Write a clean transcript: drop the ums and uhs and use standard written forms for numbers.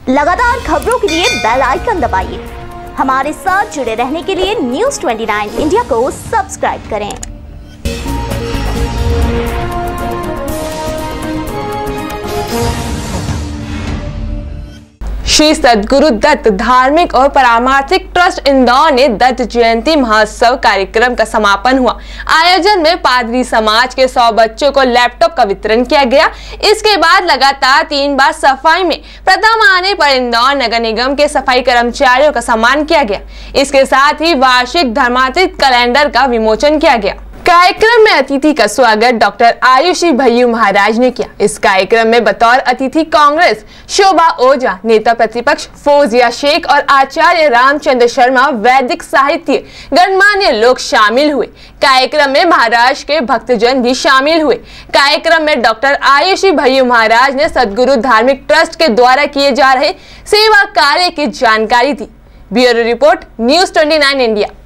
लगातार खबरों के लिए बेल आइकन दबाइए। हमारे साथ जुड़े रहने के लिए न्यूज़ 29 इंडिया को सब्सक्राइब करें। श्री सद्गुरु दत्त धार्मिक और परामार्थिक ट्रस्ट इंदौर ने दत्त जयंती महोत्सव कार्यक्रम का समापन हुआ। आयोजन में पादरी समाज के 100 बच्चों को लैपटॉप का वितरण किया गया। इसके बाद लगातार 3 बार सफाई में प्रथम आने पर इंदौर नगर निगम के सफाई कर्मचारियों का सम्मान किया गया। इसके साथ ही वार्षिक धर्मातीत कैलेंडर का विमोचन किया गया। कार्यक्रम में अतिथि का स्वागत डॉक्टर आयुषी भैयू महाराज ने किया। इस कार्यक्रम में बतौर अतिथि कांग्रेस शोभा ओझा, नेता प्रतिपक्ष फौजिया शेख और आचार्य रामचंद्र शर्मा, वैदिक साहित्य गणमान्य लोग शामिल हुए। कार्यक्रम में महाराष्ट्र के भक्तजन भी शामिल हुए। कार्यक्रम में डॉक्टर आयुषी भैयू महाराज ने सद्गुरु धार्मिक ट्रस्ट के द्वारा किए जा रहे सेवा कार्य की जानकारी दी। Bureau report, news 29 India.